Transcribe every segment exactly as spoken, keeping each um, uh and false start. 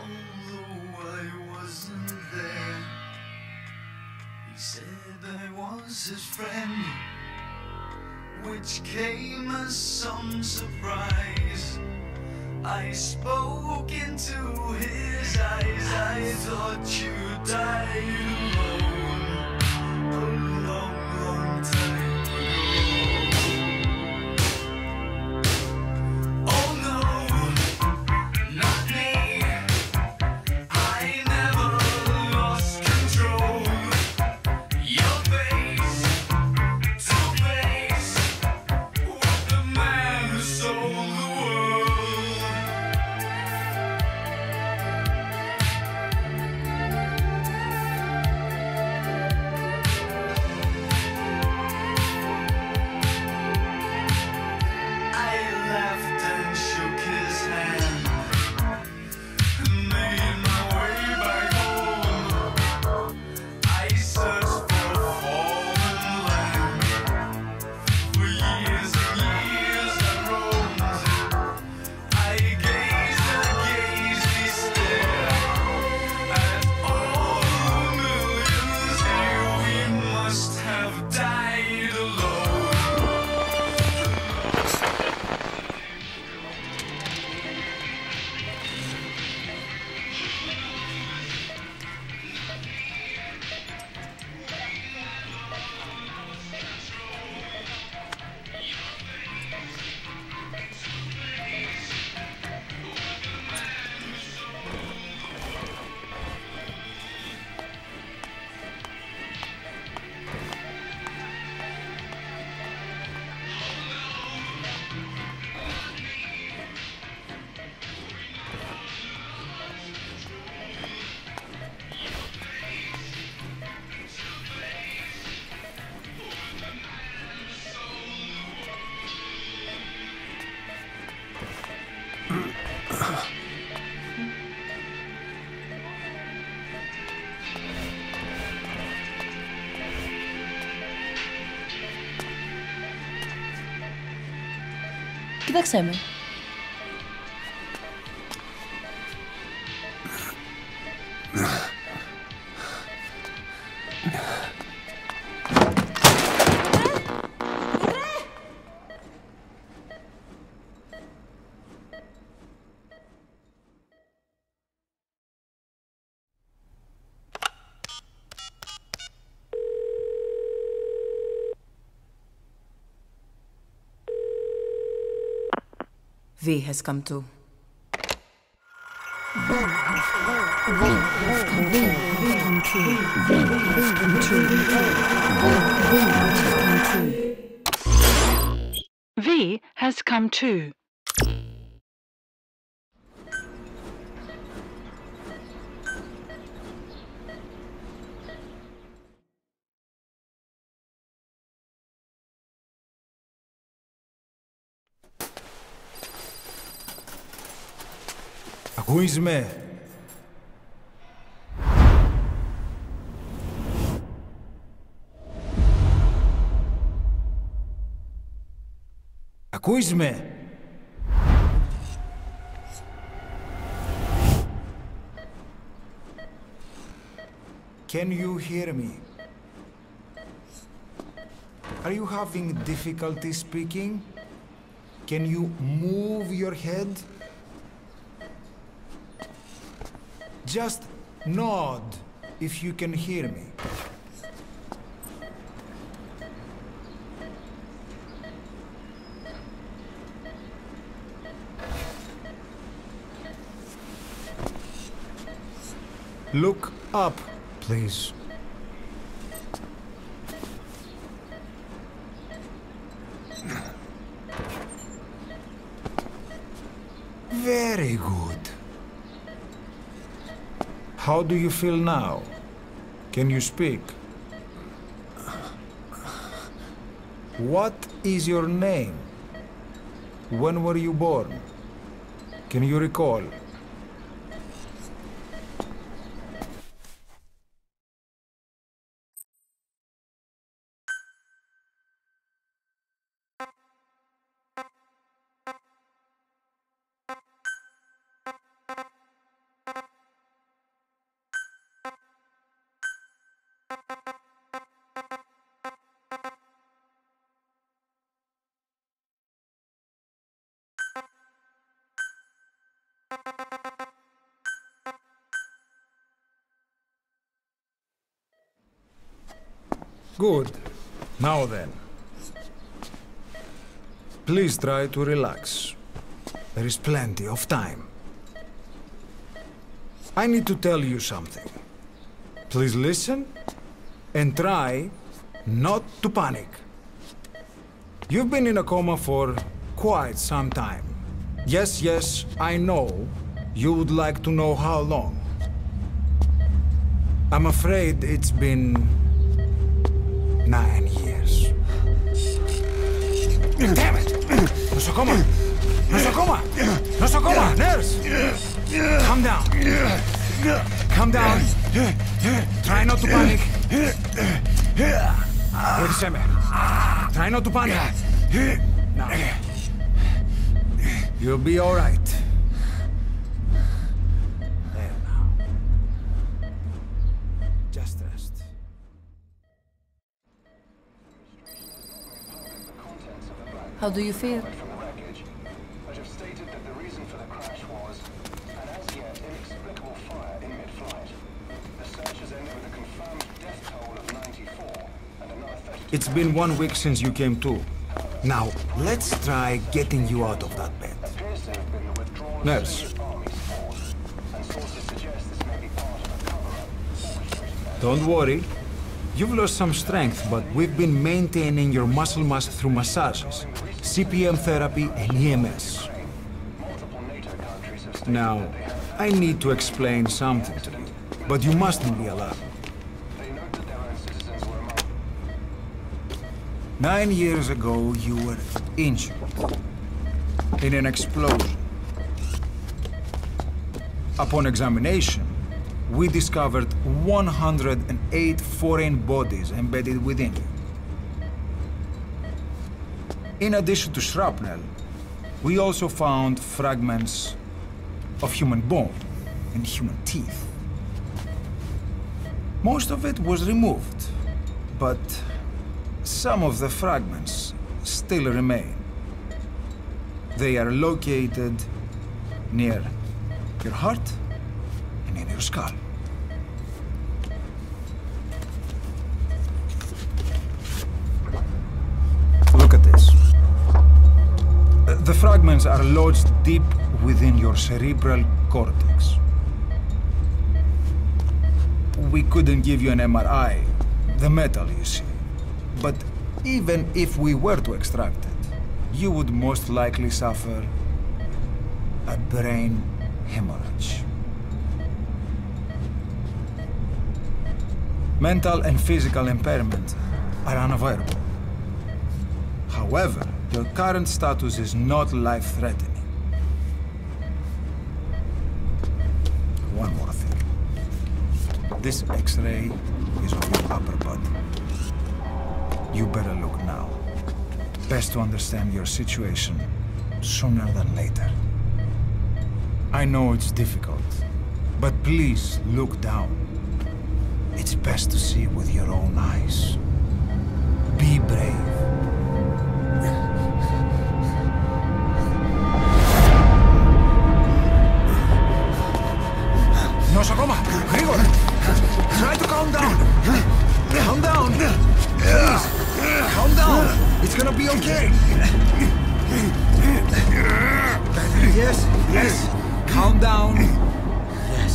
although I wasn't there. He said I was his friend, which came as some surprise. I spoke into his eyes. I thought you died alone a long, long time ago. Oh no, not me. I never lost control. Your face to face with the man who sold the world. I laughed and shook his hand and made my way back home. I searched for a foreign land. For years and years I roamed. I gazed and gazed, he stared at all the millions here. We must have died alone. Κοίταξέ με. V has come to. V has come too. Ακούεις με? Ακούεις με? Can you hear me? Are you having difficulty speaking? Can you move your head? Just nod if you can hear me. Look up, please. Very good. How do you feel now? Can you speak? What is your name? When were you born? Can you recall? Good. Now then. Please try to relax. There is plenty of time. I need to tell you something. Please listen and try not to panic. You've been in a coma for quite some time. Yes, yes, I know you would like to know how long. I'm afraid it's been nine years. Damn it! Nosocoma! Nosocoma! Nosocoma! Nurse! Calm down. Calm down. Try not to panic. Wait a second. Try not to panic. Now. You'll be all right. There now. Just rest. How do you feel? From the wreckage, which have stated that the reason for the crash was an as yet inexplicable fire in mid-flight. The search has ended with a confirmed death toll of ninety-four and another thirty. It's been one week since you came to. Now, let's try getting you out of that bed. Appears to have been the withdrawal Nurse. of the Army's force, and sources suggest this may be part of a cover-up orchestrated by Don't worry. You've lost some strength, but we've been maintaining your muscle mass through massages, C P M therapy, and E M S. multiple NATO countries have stated Now, that they have I need to explain something to you, but you mustn't be alarmed. they note that their own citizens were among Nine years ago, you were injured in an explosion. Upon examination, we discovered one hundred eight foreign bodies embedded within you. In addition to shrapnel, we also found fragments of human bone and human teeth. Most of it was removed, but some of the fragments still remain. They are located near your heart and in your skull. Look at this. Uh, The fragments are lodged deep within your cerebral cortex. We couldn't give you an M R I, the metal, you see. But even if we were to extract it, you would most likely suffer a brain hemorrhage. Mental and physical impairment are unavoidable. However, your current status is not life-threatening. One more thing. This X-ray is of your upper body. You better look now. Best to understand your situation sooner than later. I know it's difficult, but please look down. It's best to see with your own eyes. Be brave. Nosocoma! Grigor! Try to calm down! Calm down! Please! Calm down! It's gonna be okay! Yes, yes! Calm down! Yes.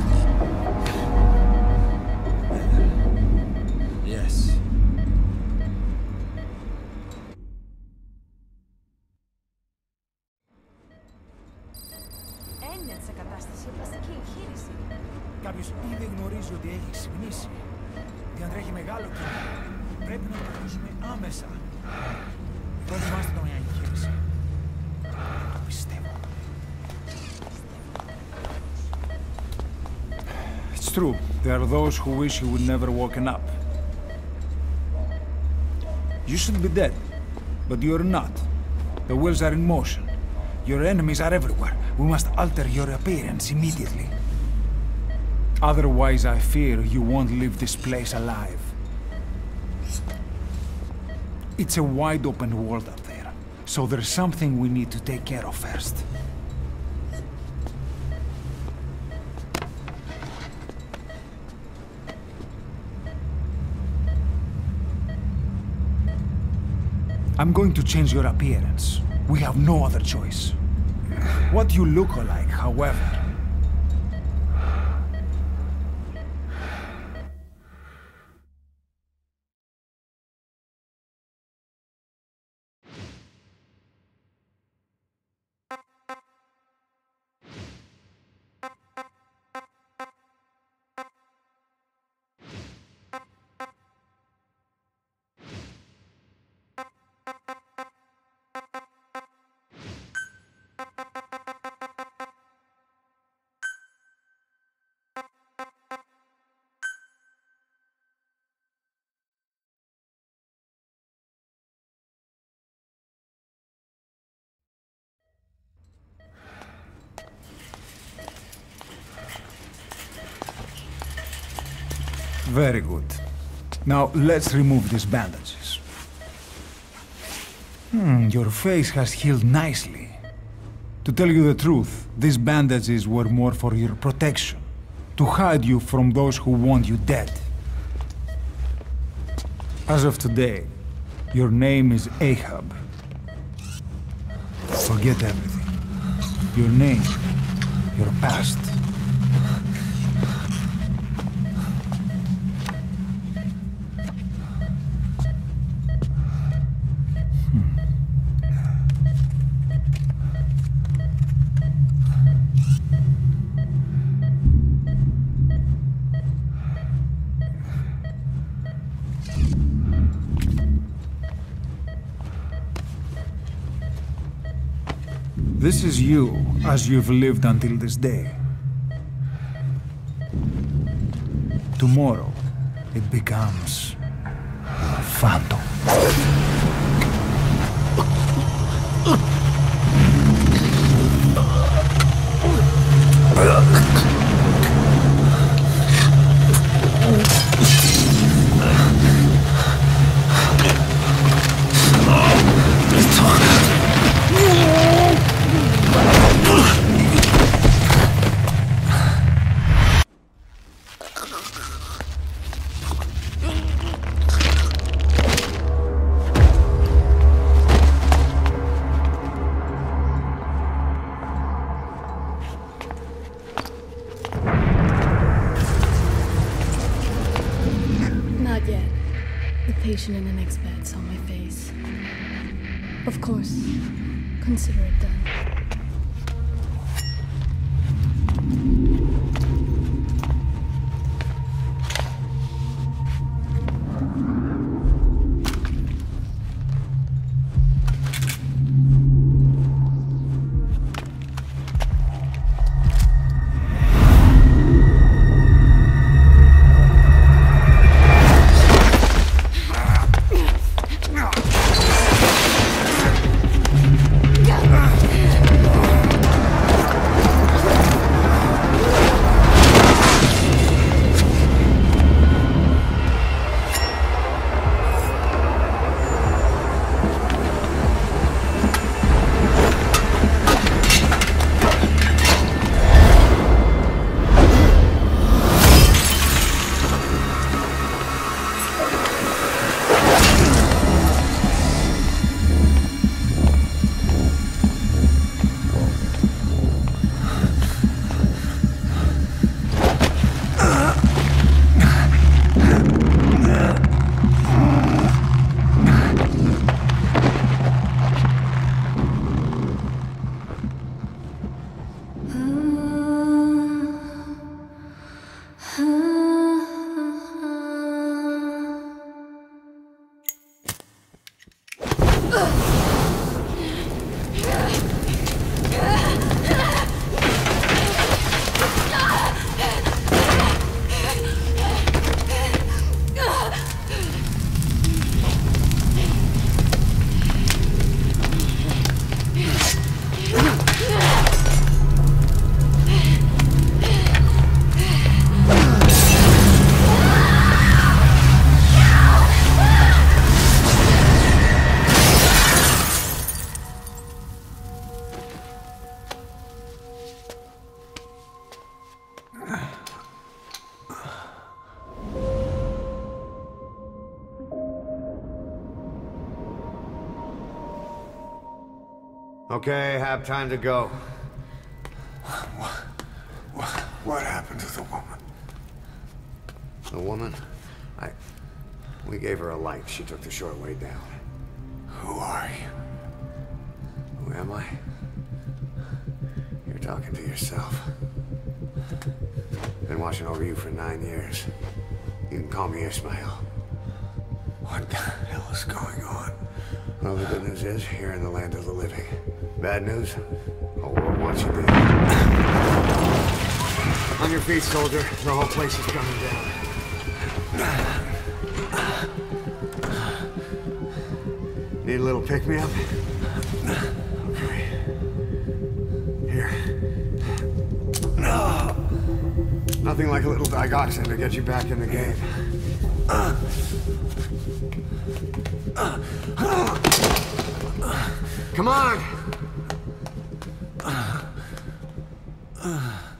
Yes. Έννοια σε κατάσταση πλαστική εγχείρηση. Κάποιος ήδη γνωρίζει ότι έχει ξυπνήσει. Διατρέχει μεγάλο κίνημα. Πρέπει να το ρωτήσουμε άμεσα. Προετοιμάστε τον για εγχείρηση. Το πιστεύω. It's true. There are those who wish you would never woken up. You should be dead, but you're not. The wheels are in motion. Your enemies are everywhere. We must alter your appearance immediately. Otherwise, I fear you won't leave this place alive. It's a wide open world up there, so there's something we need to take care of first. I'm going to change your appearance. We have no other choice. What you look like, however. Very good. Now, let's remove these bandages. Hmm, your face has healed nicely. To tell you the truth, these bandages were more for your protection, to hide you from those who want you dead. As of today, your name is Ahab. Forget everything. Your name, your past. This is you, as you've lived until this day. Tomorrow, it becomes a phantom. patient in the next bed's on my face. Of course, consider it done. Okay, have time to go. What, what, what happened to the woman? The woman? I... We gave her a light. She took the short way down. Who are you? Who am I? You're talking to yourself. Been watching over you for nine years. You can call me Ishmael. What the hell is going on? Well, the good news is, you're in the land of the living. Bad news? The world wants you dead. On your feet, soldier. The whole place is coming down. Need a little pick-me-up? Okay. Here. No. Nothing like a little digoxin to get you back in the game. Come on!